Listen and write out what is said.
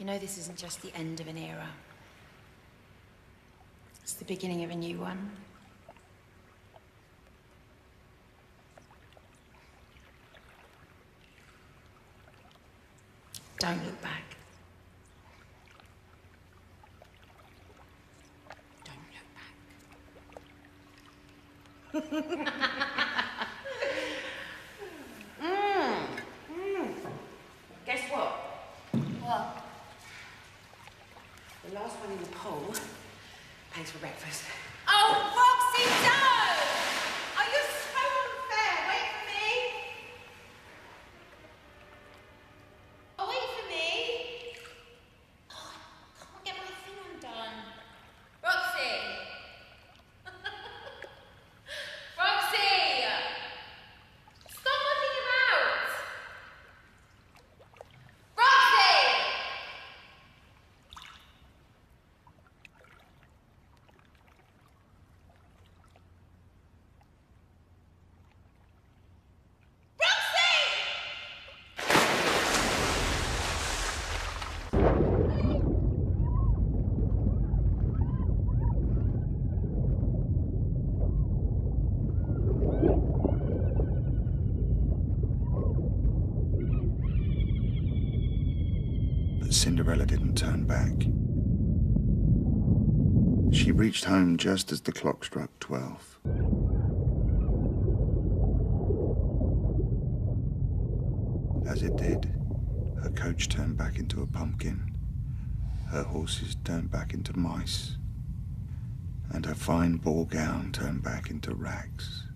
You know this isn't just the end of an era. It's the beginning of a new one. Don't look back. Don't look back. Guess what? What? The last one in the pool pays for breakfast. Oh, Roxy, don't! Oh, you're so unfair. Wait for me. Oh, wait for me. Oh, I can't get my thing undone. Roxy! Roxy! Stop looking about! Roxy! But Cinderella didn't turn back. She reached home just as the clock struck 12. As it did, her coach turned back into a pumpkin, her horses turned back into mice, and her fine ball gown turned back into rags.